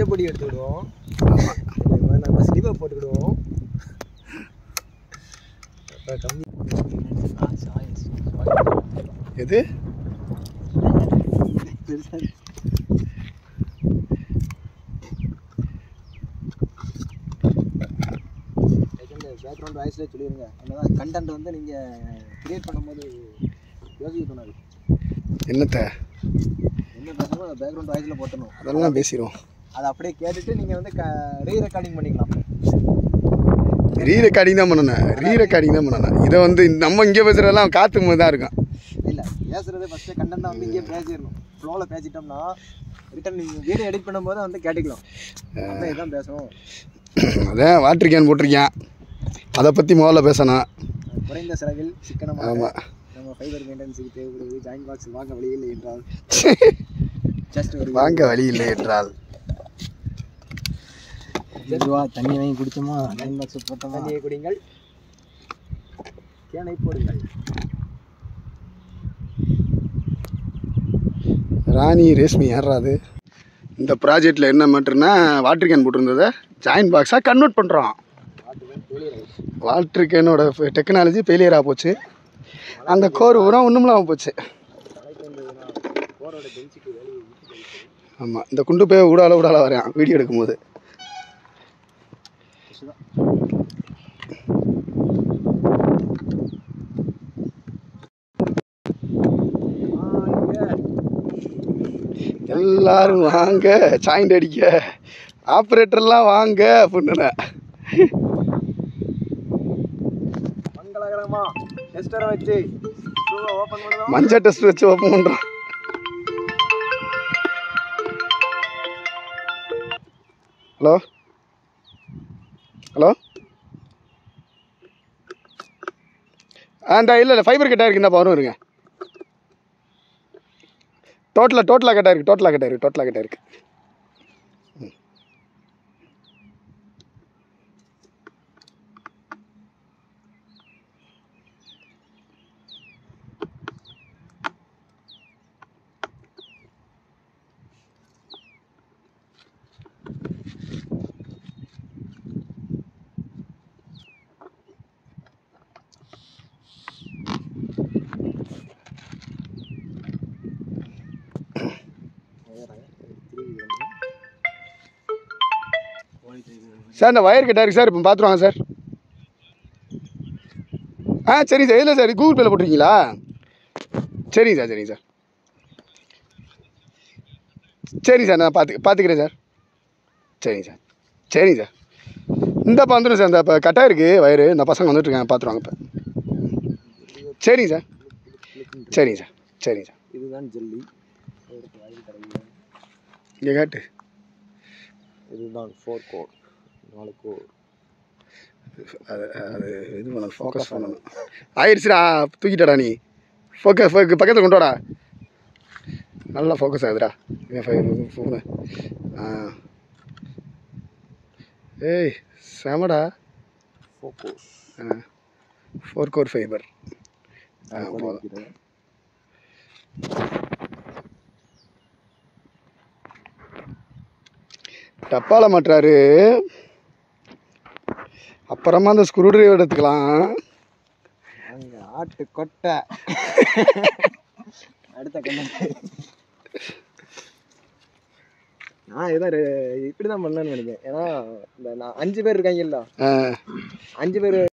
பொடி எடுத்துக்கிடுவோம். நம்ம ஸ்லீவை போட்டுக்கிடுவோம். எது பேக்ரவுண்ட் வாய்ஸ்லேயே சொல்லிடுங்க. அதனால் கண்டென்ட் வந்து நீங்கள் க்ரியேட் பண்ணும்போது யோசிக்க தோணாது. என்னத்த என்ன பேசணும் அதை பேக்ரவுண்ட் வாய்ஸில் போட்டணும். அதெல்லாம் பேசிடுவோம். அதை அப்படியே கேட்டுட்டு நீங்கள் வந்து ரீ ரெக்கார்டிங் பண்ணிக்கலாம். ரீ ரெக்கார்டிங் தான் பண்ணணும். இதை வந்து நம்ம இங்கே பேசுகிறதெல்லாம் காற்று மாதிரி தான் இருக்கும். இல்லை பேசுகிறது ஃபஸ்ட்டு கண்டென்ட்டாக வந்து இங்கே பேசிடணும். ஃப்ளோவில் பேசிட்டோம்னா ரிட்டன் நீங்கள் வீடியோ எடிட் பண்ணும்போது வந்து கேட்டுக்கலாம். அதான் இதுதான் பேசணும். அதான் வாட்டர் கேன் போட்டிருக்கேன், அதை பற்றி முதல்ல பேசணும். குறைந்த செலவில் சிக்கனமாக. ஆமாம், நம்ம ஃபைபர் மெயின்டெனன்ஸுக்கு தேவைப்படுது. ஜாயின் பாக்ஸ் வாங்க வழி இல்லை என்றால் ஜஸ்ட் ஒரு வாங்க வழி இல்லை என்றால் தண்ணி வாங்கி குடிச்சோமா, ஜாயின் பாக்ஸ் போட்டோமா, தண்ணியை குடிங்கள், கேனை போடுங்கள். ராணி ரேஷ்மி யாராது? இந்த ப்ராஜெக்டில் என்ன மேட்டர்னா வாட்டர் கேன் போட்டிருந்ததை ஜாயின் பாக்ஸாக கன்வெர்ட் பண்ணுறோம். வாட்டர் கேனோட டெக்னாலஜி ஃபெயிலியராக போச்சு. அந்த கோர் உரம் ஒன்றும்லாம் போச்சு. ஆமாம், இந்த குண்டு போய் விடால வரேன் வீடியோ எடுக்கும்போது. எல்லாரும் வாங்க ஜாயிண்ட் அடிக்க, ஆப்ரேட்டர்லாம் வாங்க அப்படின்னு மங்களகரமா டெஸ்டரை வச்சு ஓப்பன் பண்ணுறோம். மஞ்சள் டெஸ்ட் வச்சு ஓப்பன் பண்ணுறோம். ஹலோ ஹலோ இல்லை ஃபைபர் கட்டாக இருக்குது. இந்த பவரும் இருங்க. டோட்டலாக கட்டாக இருக்குது. சார் இந்த வயர் கட்டாக இருக்குது சார், இப்போ பார்த்துருவாங்க சார். சரிங்க சார். இல்லை சார், கூகுள் பேல போட்டிருக்கீங்களா? சரிங்க சார். நான் பார்த்துக்கிறேன் சார். சரிங்க சார். இந்தப்போ வந்துடும் சார். இந்த இப்போ கட்டாக இருக்குது வயரு. இந்த பசங்க வந்துட்டுருக்காங்க, பார்த்துருவாங்க இப்போ. சரிங்க சார். இதுதான் ஜெல்லி. இங்கே காட்டு. இதுதான் 4 கோர், 4 கோர். அது இது பண்ணணும், ஃபோக்கஸ் பண்ணணும். ஆயிடுச்சுடா, தூக்கிட்டடா நீ. ஃபோக்கஸ் பக்கத்தில் கொண்டு வாடா. நல்லா ஃபோக்கஸ் ஆகுதுடா ஃபோனு. ஏய் செமடா. Focus 4 core fibre. போதும். டப்பால மாட்டுறாரு. அப்புறமா அந்த ஸ்க்ரூ டிரைவர் எடுத்துக்கலாம். அங்கே ஆட்டு கொட்டை. அடுத்த கண்ணு நான் இதான் இப்படி தான் பண்ணேன்னு நினைக்கிறேன். ஏன்னா இந்த 5 பேர் இருக்காங்கல்ல, 5 பேர்